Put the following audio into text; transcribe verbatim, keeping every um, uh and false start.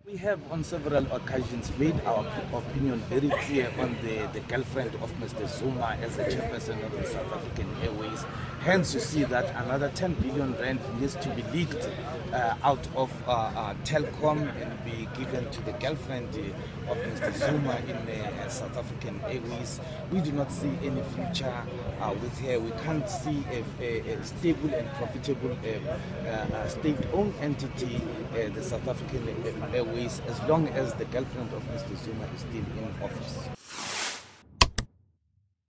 We have on several occasions made our opinion very clear on the, the girlfriend of Mister Zuma as the chairperson of the South African Airways. Hence you see that another ten billion rand needs to be leaked uh, out of uh, uh, Telkom and be given to the girlfriend of Mister Zuma in uh, South African Airways. We do not see any future uh, with her. We can't see a, a, a stable and profitable uh, uh, state-owned entity, uh, the South African Airways, as long as the girlfriend of Mister Zuma is still in office.